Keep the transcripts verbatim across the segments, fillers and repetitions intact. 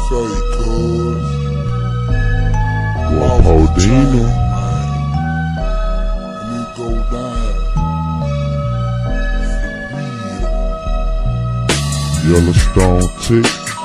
say, cuz? Dine. And it go down. Yellowstone tick.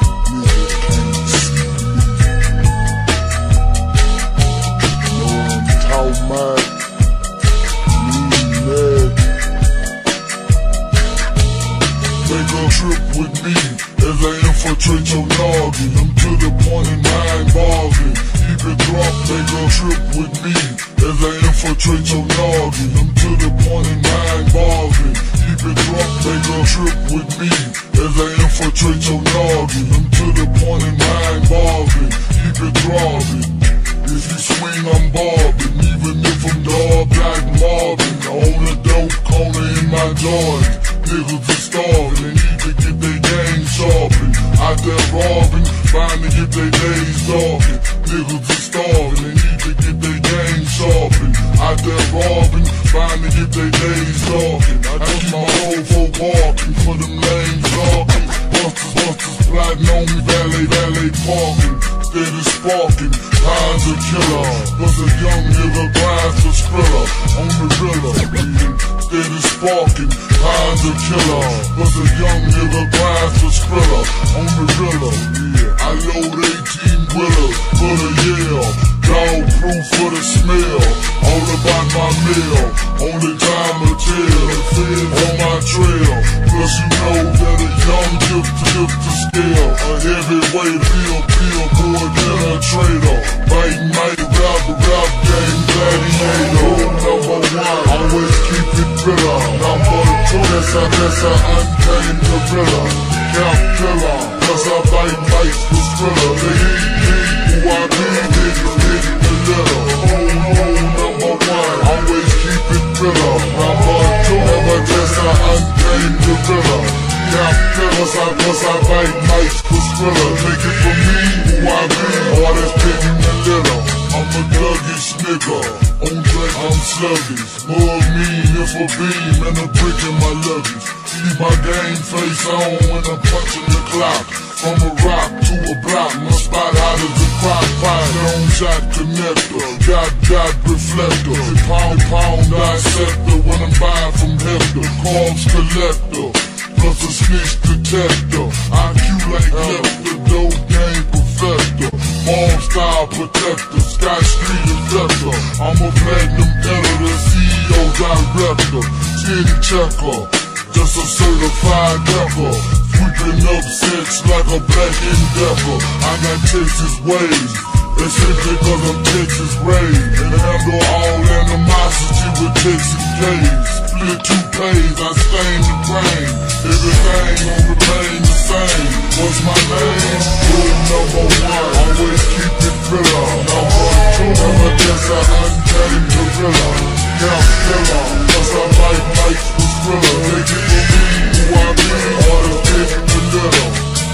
With me as I infiltrate your noggin. I'm to the point and I ain't bargain. Keep it drop, they gon' trip with me as I infiltrate your noggin. I'm to the point and I ain't bargain. Keep it drop, they gon' trip with me as I infiltrate your noggin. I'm to the point and I ain't bargain. Keep it dropping. If you swing, I'm bobbing. Even if I'm dog like Marvin. I hold a dope corner in my Jordan. Niggas are starving, they need to get their game sharpened. Out there robbing, trying to get their days darkened. Niggas are starving, they need to get their game sharpened. Out there robbing, trying to get their days darkened. I keep my whole folk walking for them lanes talking. Busters, busters plotting on me, valet, valet parking. Steady sparking, lines a killer. Plus a young nigga grinds for Skrilla on the rilla. Steady sparking, lines a killer. Plus a young nigga grinds for Skrilla on the rilla. I load eighteen wheelers for the yell. Dog proof for the smell. All about my meal. Only time will tell. On my trail. Plus you know that a young gift to gift to scale. A heavyweight pill, pill, boy, than a traitor. Bite, might, rap, rap, game, gladiator. Number one, always keep it bitter. Number two, that's a, that's a untamed gorilla. Count killer, plus I bite mics for Skrilla. They eat me, who I be, niggas hitting the litter. Oh, oh, number one, always keep it bitter. Number two, never just a untamed gorilla. Count killers, I plus I bite mics for Skrilla. Take it from me, who I be, all that's hitting the litter. I'm a thuggish nigga, on drink I'm sluggish. Mug me if a beam and a brick in my luggage. Keep my game face on when I'm punching the clock. From a rock to a block, my spot hot as a crock pot. Down shot connector, dot dot reflector. Pound pound dissector when I'm buying from Hector. Carbs collector, plus a snitch detector. I Q like Lepter, dope game perfector. Bomb style protector, Sky Street inspector. I'm a platinum editor, C E O director. City checker, just a certified decker. Sweeping up six like a black endeavor. I got Texas ways, it's simply cause I'm Texas raised. And handle all animosity with Texas K's. Split two pays, I stain the brain. Everything gon' remain the same. What's my name? Rule number one, always keep it thriller. Number two, never just a untamed gorilla. Count killer, plus I bite mics for Skrilla. Take it from me, who I be, all the big and the little.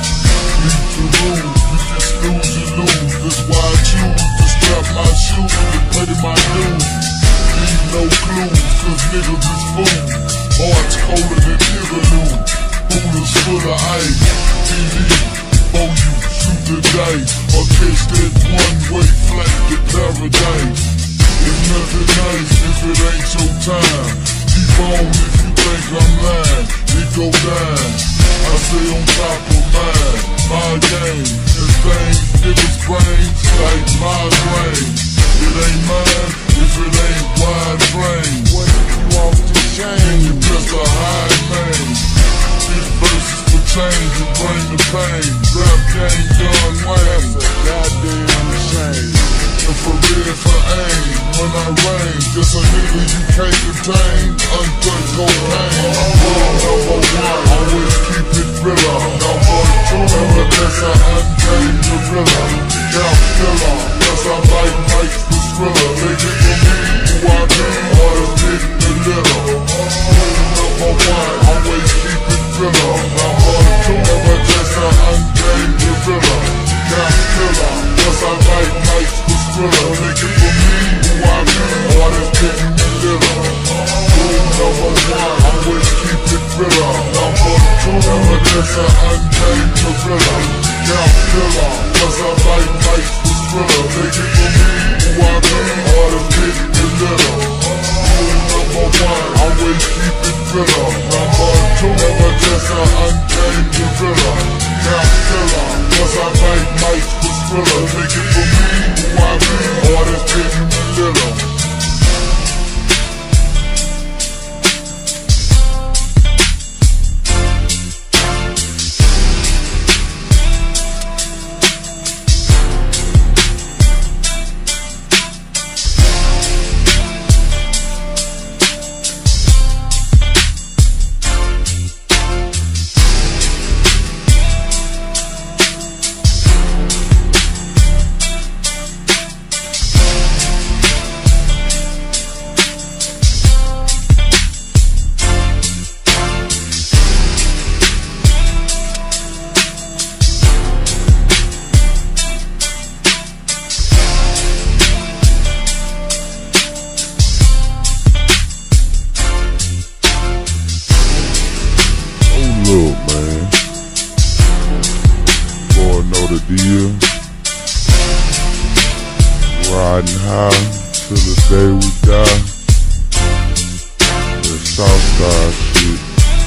Need to lose, you can snooze and lose. That's why I choose to strap my shoes and pay my dues. Need no clues, cause niggas is fools. Hearts colder than Igaloo. Coolers full of ice. T V, for you, shoot the dice. Or catch that one-way flight to paradise. It's nothing nice if it ain't your time. Keep on if you think I'm lying. It go down. I stay on top of mine. My game, and things, niggas' brains like my brain. It ain't mine if it ain't wide range. What if you off the chain? You just a high man. Big verses for change and bring the pain. Rap game done Wayne. Goddamn shame. And for real for aim, when I rain, just a nigga you can't contain. Uncut cocaine. Rule number one, always keep it realer. Number two, never just a untamed gorilla. Count killer, plus I bite mics for Skrilla. Take it from me, who I be, all the big and the little. Rule number one, always keep it realer. Number two, never just a untamed gorilla. Count killer, plus I bite mics for Skrilla. Take it from me, who I be, all the big and the little. Rule number one, always keep it realer. Number two, never just a untamed gorilla. Count killer. thriller. Take it from me, who I be, hardest baby Manila. Look, man, boy, know the deal. Riding high till the day we die. That Southside shit.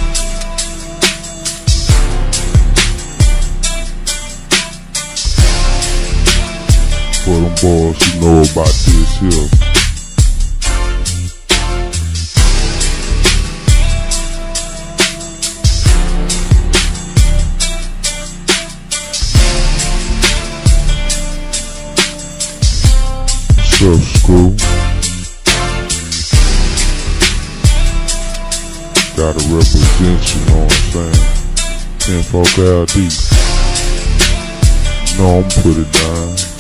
For them boys who know about this here. What's up, school? Gotta represent, you know what I'm saying? ten folk L D. You know I'm put it down.